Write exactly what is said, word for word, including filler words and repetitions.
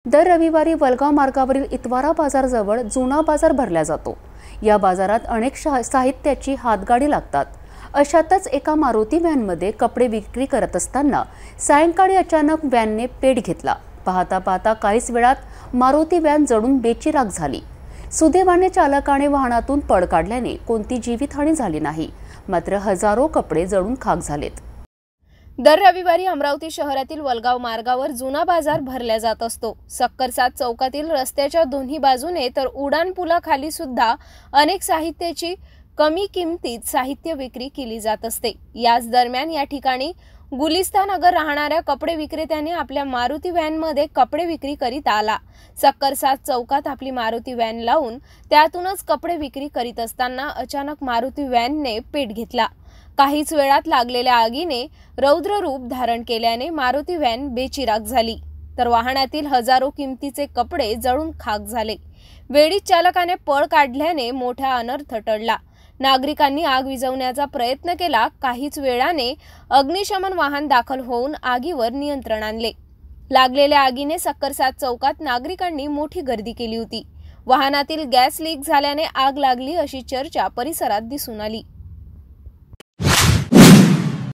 दर रविवारी वलगाव मार्गावरील इतवारा बाजारजवळ जुना बाजार भरला जातो। या बाजारात अनेक साहित्याची हातगाडी लागतात। अशातच एका मारुती व्हॅनमध्ये कपडे विक्री करत असताना सायंकाळी अचानक व्हॅनने पेट घेतला। पाहता पाहता काहीच वेळात मारुती व्हॅन जळून बेचिराख झाली। सुदैवाने चालकाने वाहनातून पळ काढल्याने कोणती जीवितहानी झाली नाही, मात्र हजारो कपडे जळून खाक झालेत। दर रविवारी अमरावती शहरातील वलगाव मार्गावर जुना बाजार भरला जात असतो। सक्करसाद चौकातील रस्त्याच्या दोन्ही बाजूने तर उडान पुलाखाली सुद्धा अनेक साहित्याची कमी किमतीत साहित्य विक्री केली जात असते। याच दरम्यान या ठिकाणी गुलिस्तानगर राहणाऱ्या कपडे विक्रेत्याने आपल्या मारुती व्हॅनमध्ये कपडे विक्री करीत आला। सक्करसाद चौकात आपली मारुती व्हॅन लावून त्यातूनच कपडे विक्री करीत असताना अचानक मारुती व्हॅनने पेट घेतला। काहीच वेळात लागलेल्या आगीने रौद्र रूप धारण केल्याने मारुती व्हॅन बेचिराख झाली, तर वाहनातील हजारो किमतीचे कपडे जळून खाक झाले। वेळीच चालकाने पळ काढल्याने मोठा अनर्थ टळला। नागरिकांनी आग विझवण्याचा प्रयत्न केला। काहीच वेळाने अग्निशमन वाहन दाखल होऊन आगीवर नियंत्रण आणले। लागलेल्या आगीने सक्करसाद चौकात नागरिकांनी मोठी गर्दी केली होती। वाहनातील गॅस लीक झाल्याने आग लागली अशी चर्चा परिसरात दिसून आली।